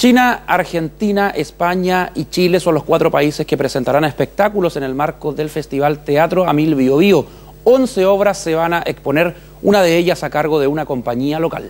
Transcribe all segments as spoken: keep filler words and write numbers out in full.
China, Argentina, España y Chile son los cuatro países que presentarán espectáculos en el marco del Festival Teatro a Mil Bío Bío. Once obras se van a exponer, una de ellas a cargo de una compañía local.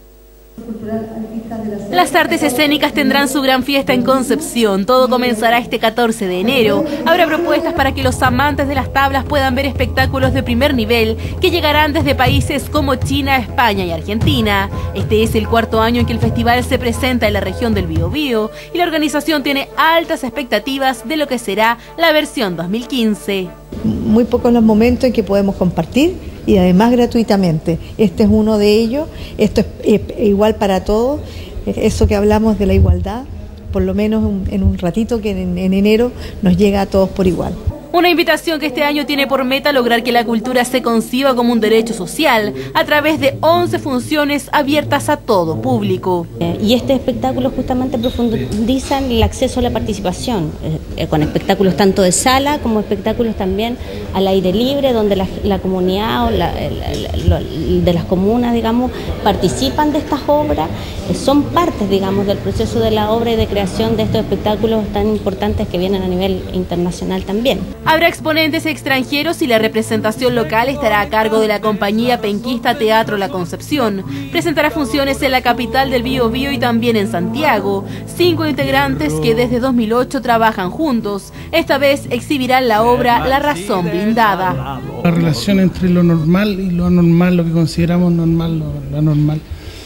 Las artes escénicas tendrán su gran fiesta en Concepción. Todo comenzará este catorce de enero. Habrá propuestas para que los amantes de las tablas puedan ver espectáculos de primer nivel que llegarán desde países como China, España y Argentina. Este es el cuarto año en que el festival se presenta en la región del Biobío y la organización tiene altas expectativas de lo que será la versión dos mil quince. Muy pocos los momentos en que podemos compartir y además gratuitamente. Este es uno de ellos. Esto es igual para todos. Eso que hablamos de la igualdad, por lo menos en un ratito que en, en enero nos llega a todos por igual. Una invitación que este año tiene por meta lograr que la cultura se conciba como un derecho social a través de once funciones abiertas a todo público. Y este espectáculo justamente profundiza el acceso a la participación, eh, con espectáculos tanto de sala como espectáculos también al aire libre, donde la, la comunidad o la, la, la, de las comunas, digamos, participan de estas obras, eh, son partes, digamos, del proceso de la obra y de creación de estos espectáculos tan importantes que vienen a nivel internacional también. Habrá exponentes extranjeros y la representación local estará a cargo de la compañía penquista Teatro La Concepción. Presentará funciones en la capital del Biobío y también en Santiago. Cinco integrantes que desde dos mil ocho trabajan juntos. Esta vez exhibirán la obra La Razón Blindada. La relación entre lo normal y lo anormal, lo que consideramos normal, lo, lo anormal,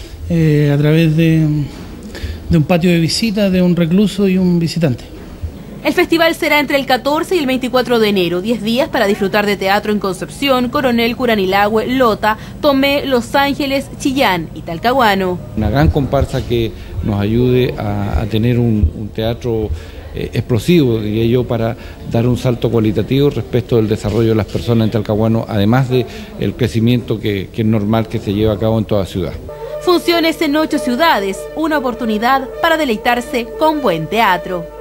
eh, a través de, de un patio de visita, de un recluso y un visitante. El festival será entre el catorce y el veinticuatro de enero, diez días para disfrutar de teatro en Concepción, Coronel, Curanilahue, Lota, Tomé, Los Ángeles, Chillán y Talcahuano. Una gran comparsa que nos ayude a, a tener un, un teatro eh, explosivo, diría yo, para dar un salto cualitativo respecto del desarrollo de las personas en Talcahuano, además del crecimiento que, que es normal que se lleva a cabo en toda ciudad. Funciones en ocho ciudades, una oportunidad para deleitarse con buen teatro.